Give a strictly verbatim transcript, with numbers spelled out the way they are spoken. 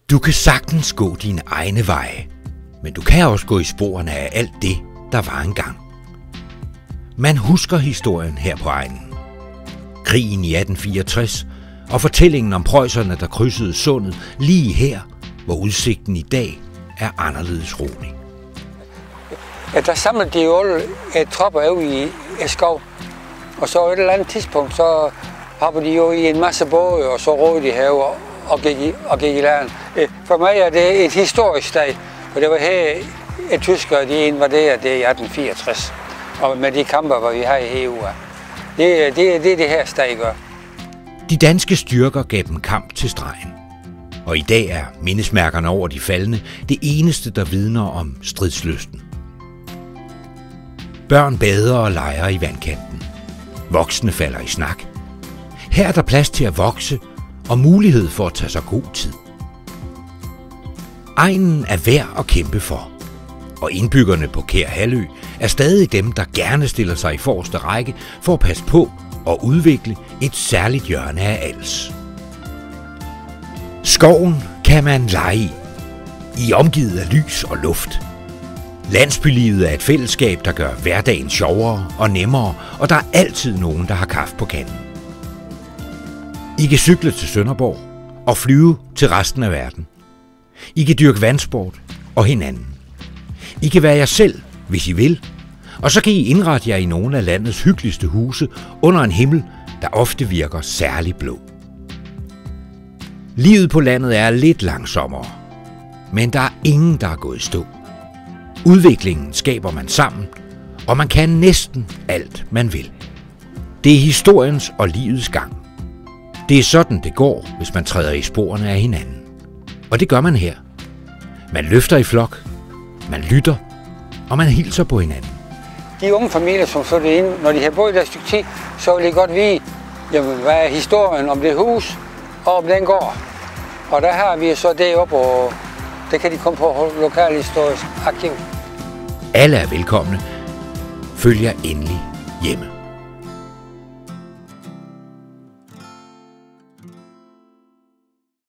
Du kan sagtens gå dine egne veje, men du kan også gå i sporene af alt det, der var engang. Man husker historien her på egnen. Krigen i atten fireogtres og fortællingen om preusserne, der krydsede sundet lige her, hvor udsigten i dag er anderledes rolig. Ja, der samlede de jo alle tropper ud i skov, og så et eller andet tidspunkt, så hoppede de jo i en masse både, og så rådede de herover og gik i, og gik i land. For mig er det en historisk dag, og det var her, at tyskere de invaderede det i atten fireogtres, og med de kamper, hvor vi har i E U. Det er det, det, det her sted gør. De danske styrker gav dem kamp til stregen, og i dag er mindesmærkerne over de faldne det eneste, der vidner om stridslysten. Børn bader og leger i vandkanten. Voksne falder i snak. Her er der plads til at vokse og mulighed for at tage sig god tid. Egnen er værd at kæmpe for, og indbyggerne på Kær Halvø er stadig dem, der gerne stiller sig i forreste række for at passe på og udvikle et særligt hjørne af Als. Skoven kan man lege i, i omgivet af lys og luft. Landsbylivet er et fællesskab, der gør hverdagen sjovere og nemmere, og der er altid nogen, der har kaffe på kanden. I kan cykle til Sønderborg og flyve til resten af verden. I kan dyrke vandsport og hinanden. I kan være jer selv, hvis I vil, og så kan I indrette jer i nogle af landets hyggeligste huse under en himmel, der ofte virker særlig blå. Livet på landet er lidt langsommere, men der er ingen, der er gået i stå. Udviklingen skaber man sammen, og man kan næsten alt, man vil. Det er historiens og livets gang. Det er sådan, det går, hvis man træder i sporene af hinanden. Og det gør man her. Man løfter i flok, man lytter, og man hilser på hinanden. De unge familier, som så det inde, når de har boet der et stykke tid, så vil de godt vide, jamen, hvad er historien om det hus og om den gård. Og der har vi så det op, og det kan de komme på Lokalhistorisk Arkiv. Alle er velkomne. Følg jer endelig hjemme.